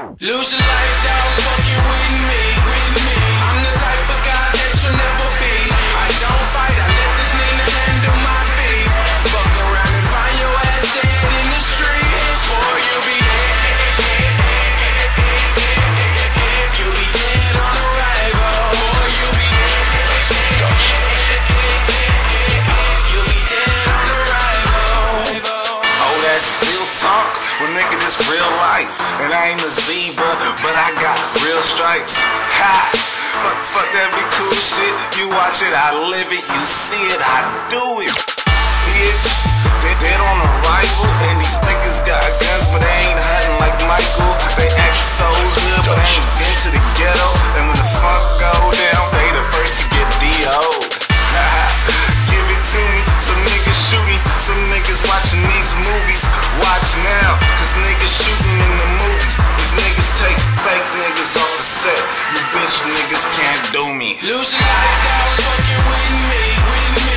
Lose your life, dog, fucking with me. I'm the type of guy that you'll never be. I don't fight, I let this nigga handle my beat. Fuck around and find your ass dead in the street. Or you'll be dead. You'll be dead on arrival. Or you'll be dead. You'll be dead on arrival. Oh, that's real talk. Well, nigga, this real life. And I ain't a zebra, but I got real stripes. Ha! Fuck that be cool shit. You watch it, I live it. You see it, I do it. Bitch, they dead on arrival. And these niggas got guns, but they ain't hunting like Michael. They act so good, but they ain't been to the ghetto. And when the funk go down, they the first to get DO'd. Give it to me, some niggas shooting, some niggas watching these movies. Watch now, cause niggas shooting in the movies. These niggas take fake niggas off the set. You bitch niggas can't do me. Lose your life, dog, fucking with me.